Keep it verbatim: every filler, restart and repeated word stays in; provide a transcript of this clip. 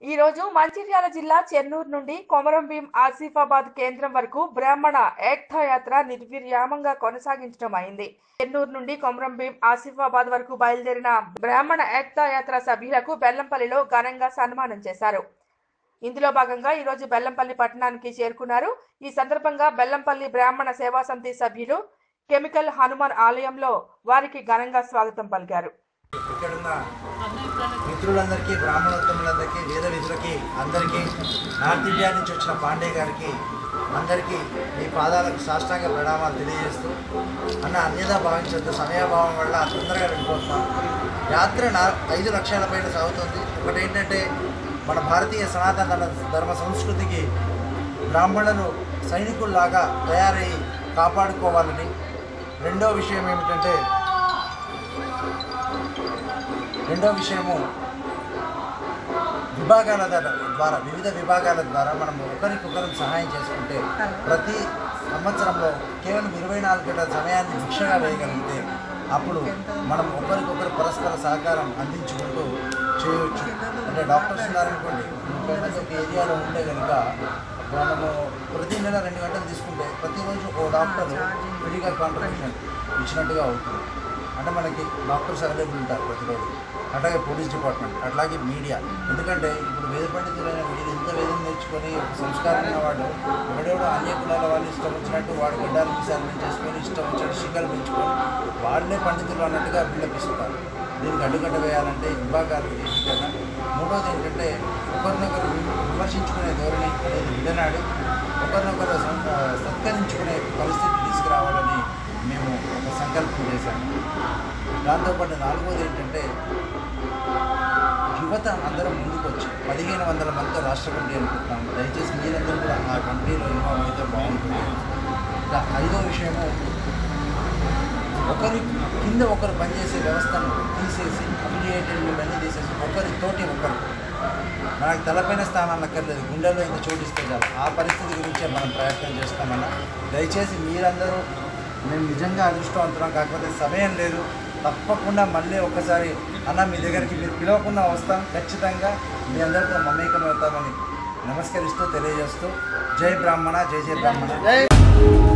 ఈ రోజు మంచిర్యాల జిల్లా చెన్నూరు నుండి కొమరంభీం ఆసిఫాబాద్ కేంద్రం వరకు బ్రాహ్మణ ఏక్తా యాత్ర నిర్విరామంగా కొనసాగించడం అయింది. చెన్నూరు నుండి కొమరంభీం ఆసిఫాబాద్ వరకు బయలుదేరిన బ్రాహ్మణ ఏక్తా యాత్ర సభ్యులకు బెల్లంపల్లిలో ఘనంగా సన్మానం చేశారు. ఇందులో భాగంగా ఈ రోజు బెల్లంపల్లి పట్టణానికి చేరుకున్నారు. ఈ సందర్భంగా బెల్లంపల్లి బ్రాహ్మణ సేవా సమితి సభ్యులు కెమికల్ హనుమాన్ ఆలయంలో వారికి ఘనంగా స్వాగతం పలికారు. ఇక్కడున్న మిత్రులందరికీ, బ్రాహ్మణోత్తములందరికీ, వేద విధులకి అందరికీ, నార్త్ ఇండియా నుంచి వచ్చిన పాండే గారికి అందరికీ మీ పాదాలకు సాష్టాంగ ప్రణామాలు తెలియజేస్తూ, అన్న అన్యదా భావించద్దు, సమయాభావం వల్ల తొందరగా వెళ్ళిపోతున్నాం. యాత్ర నా ఐదు లక్షల పైన సాగుతుంది. ఒకటి ఏంటంటే, మన భారతీయ సనాతన ధర్మ సంస్కృతికి బ్రాహ్మణులు సైనికుల్లాగా తయారయ్యి కాపాడుకోవాలని. రెండో విషయం ఏమిటంటే రెండో విషయము విభాగాల ద్వారా వివిధ విభాగాల ద్వారా మనం ఒకరికొకరు సహాయం చేసుకుంటే ప్రతి సంవత్సరంలో కేవలం ఇరవై నాలుగు గంటల సమయాన్ని భిక్షగా వేయగలిగితే అప్పుడు మనం ఒకరికొకరు పరస్పర సహకారం అందించుకుంటూ చేయవచ్చు. అంటే డాక్టర్స్ ఉన్నారనుకోండి, ముప్పై మంది ఒక ఏరియాలో ఉంటే కనుక మనము ప్రతి నెల రెండు గంటలు తీసుకుంటే ప్రతిరోజు ఓ డాక్టర్ ఫ్రీగా కాంట్రిబ్యూషన్ ఇచ్చినట్టుగా అవుతుంది. అంటే మనకి డాక్టర్స్ అవైలబుల్ ఉంటారు ప్రతిరోజు. అట్లాగే పోలీస్ డిపార్ట్మెంట్, అట్లాగే మీడియా. ఎందుకంటే ఇప్పుడు వేద పండితులైన వీళ్ళు ఎంత వేదం నేర్చుకొని సంస్కారం ఉన్నవాడు ఎవడెవడో అన్య కులాల వాళ్ళు ఇష్టం వచ్చినట్టు వాడు గడ్డాలు విశాలం చేసుకొని ఇష్టం వచ్చినట్టు శిఖలు పెంచుకొని వాళ్ళే పండితులు అన్నట్టుగా విలపిస్తున్నారు. దీనికి అడ్డుకట్ట వేయాలంటే విభాగాలు ఏకీకరణ. మూడోది ఏంటంటే ఒకరినొకరు విమర్శించుకునే ధోరణి అనేది విడనాడి ఒకరినొకరు సత్కరించుకునే పరిస్థితి తీసుకురావాలని మేము ఒక సంకల్పం చేశాము. దాంతోపాటు నాలుగోది ఏంటంటే యువత అందరం ముందుకు వచ్చి పదిహేను వందల మందితో రాష్ట్ర కమిటీ అనుకుంటున్నాము. దయచేసి మీరందరూ కూడా ఆ కమిటీలో ఇన్వాల్వ్ అయితే బాగుంటుంది. ఐదో విషయము, ఒకరి కింద ఒకరు పనిచేసే వ్యవస్థను తీసేసి అఫిలియేటెడ్ ఇవన్నీ తీసేసి ఒకరితోటి ఒకరు మనకు తలపైన స్థానాలు అక్కర్లేదు, గుండెల్లో ఇంత చోటిస్తే చాలు. ఆ పరిస్థితి గురించే మనం ప్రయత్నం చేస్తామన్నా. దయచేసి మీరందరూ, మేము నిజంగా అదృష్టవంతులం, కాకపోతే సమయం లేదు. తప్పకుండా మళ్ళీ ఒకసారి అన్న మీ దగ్గరికి మీరు పిలవకుండా వస్తాం. ఖచ్చితంగా మీ అందరితో మమేకం అవుతామని నమస్కరిస్తూ తెలియజేస్తూ జై బ్రాహ్మణ, జై జై బ్రాహ్మణ.